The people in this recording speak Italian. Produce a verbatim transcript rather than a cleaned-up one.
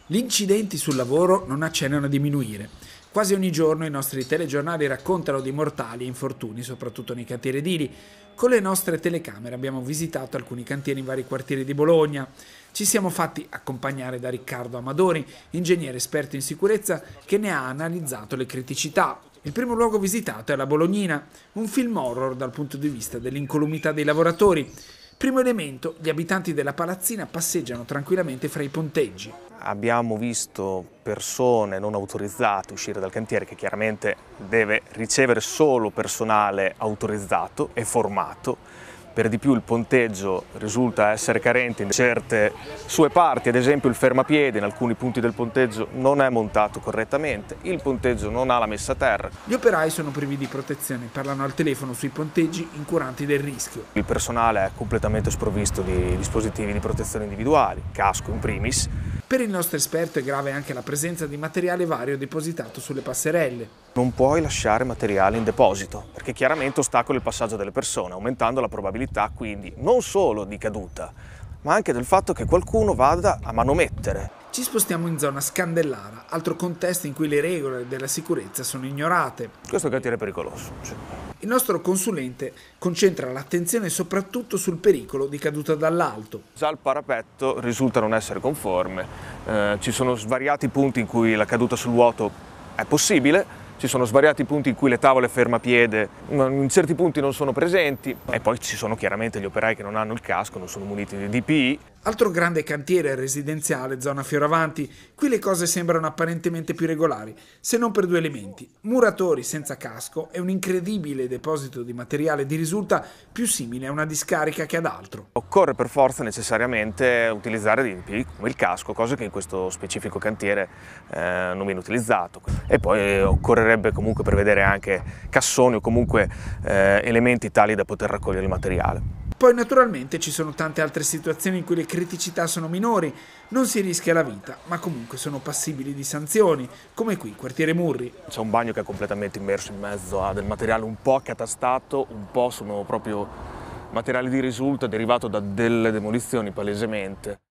Gli incidenti sul lavoro non accennano a diminuire. Quasi ogni giorno i nostri telegiornali raccontano di mortali e infortuni, soprattutto nei cantieri edili. Con le nostre telecamere abbiamo visitato alcuni cantieri in vari quartieri di Bologna. Ci siamo fatti accompagnare da Riccardo Amadori, ingegnere esperto in sicurezza, che ne ha analizzato le criticità. Il primo luogo visitato è la Bolognina, un film horror dal punto di vista dell'incolumità dei lavoratori. Primo elemento, gli abitanti della palazzina passeggiano tranquillamente fra i ponteggi. Abbiamo visto persone non autorizzate uscire dal cantiere, che chiaramente deve ricevere solo personale autorizzato e formato. Per di più il ponteggio risulta essere carente in certe sue parti, ad esempio il fermapiede in alcuni punti del ponteggio non è montato correttamente, il ponteggio non ha la messa a terra. Gli operai sono privi di protezione, parlano al telefono sui ponteggi incuranti del rischio. Il personale è completamente sprovvisto di dispositivi di protezione individuali, casco in primis. Per il nostro esperto è grave anche la presenza di materiale vario depositato sulle passerelle. Non puoi lasciare materiale in deposito, perché chiaramente ostacola il passaggio delle persone, aumentando la probabilità quindi non solo di caduta, ma anche del fatto che qualcuno vada a manomettere. Ci spostiamo in zona Scandellara, altro contesto in cui le regole della sicurezza sono ignorate. Questo cantiere è pericoloso. Sì. Il nostro consulente concentra l'attenzione soprattutto sul pericolo di caduta dall'alto. Già il parapetto risulta non essere conforme, eh, ci sono svariati punti in cui la caduta sul vuoto è possibile, ci sono svariati punti in cui le tavole fermapiede in certi punti non sono presenti e poi ci sono chiaramente gli operai che non hanno il casco, non sono muniti di D P I. Altro grande cantiere residenziale, zona Fioravanti. Qui le cose sembrano apparentemente più regolari, se non per due elementi. Muratori senza casco e un incredibile deposito di materiale di risulta più simile a una discarica che ad altro. Occorre per forza necessariamente utilizzare dei D P I come il casco, cosa che in questo specifico cantiere eh, non viene utilizzato. E poi eh, occorrerebbe comunque prevedere anche cassoni o comunque eh, elementi tali da poter raccogliere il materiale. Poi naturalmente ci sono tante altre situazioni in cui le criticità sono minori, non si rischia la vita, ma comunque sono passibili di sanzioni, come qui, quartiere Murri. C'è un bagno che è completamente immerso in mezzo a del materiale un po' accatastato, un po' sono proprio materiali di risulta derivato da delle demolizioni palesemente.